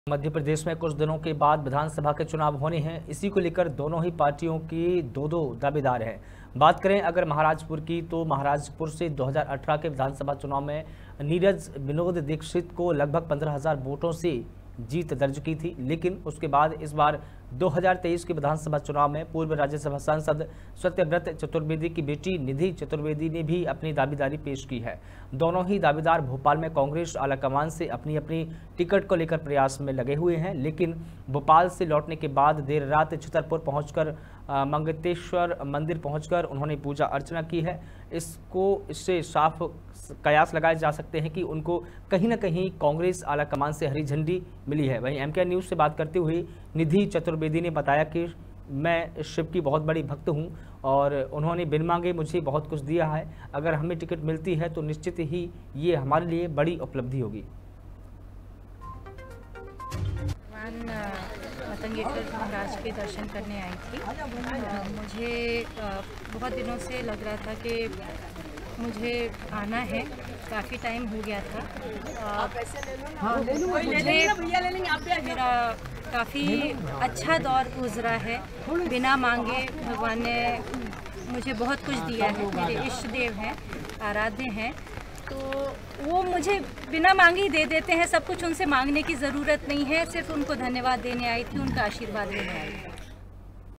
मध्य प्रदेश में कुछ दिनों के बाद विधानसभा के चुनाव होने हैं। इसी को लेकर दोनों ही पार्टियों की दो दावेदार हैं। बात करें अगर महाराजपुर की, तो महाराजपुर से 2018 के विधानसभा चुनाव में नीरज विनोद दीक्षित को लगभग 15,000 वोटों से जीत दर्ज की थी। लेकिन उसके बाद इस बार 2023 के विधानसभा चुनाव में पूर्व राज्यसभा सांसद सत्यव्रत चतुर्वेदी की बेटी निधि चतुर्वेदी ने भी अपनी दावेदारी पेश की है। दोनों ही दावेदार भोपाल में कांग्रेस आलाकमान से अपनी अपनी टिकट को लेकर प्रयास में लगे हुए हैं। लेकिन भोपाल से लौटने के बाद देर रात छतरपुर पहुंचकर मंगतेश्वर मंदिर पहुंचकर उन्होंने पूजा अर्चना की है। इससे साफ कयास लगाए जा सकते हैं कि उनको कहीं ना कहीं कांग्रेस आलाकमान से हरी झंडी मिली है। वहीं एमके न्यूज़ से बात करते हुए निधि चतुर्वेदी ने बताया कि मैं शिव की बहुत बड़ी भक्त हूं और उन्होंने बिन मांगे मुझे बहुत कुछ दिया है। अगर हमें टिकट मिलती है तो निश्चित ही ये हमारे लिए बड़ी उपलब्धि होगी। मतंगेश्वर महाराज के दर्शन करने आई थी। मुझे बहुत दिनों से लग रहा था कि मुझे आना है, काफ़ी टाइम हो गया था। मेरा काफ़ी अच्छा दौर गुजरा है। बिना मांगे भगवान ने मुझे बहुत कुछ दिया है। मेरे इष्ट देव हैं, आराध्य हैं, तो वो मुझे बिना मांगे ही दे देते हैं। सब कुछ उनसे मांगने की ज़रूरत नहीं है, सिर्फ उनको धन्यवाद देने आई थी, उनका आशीर्वाद लेने आई थी।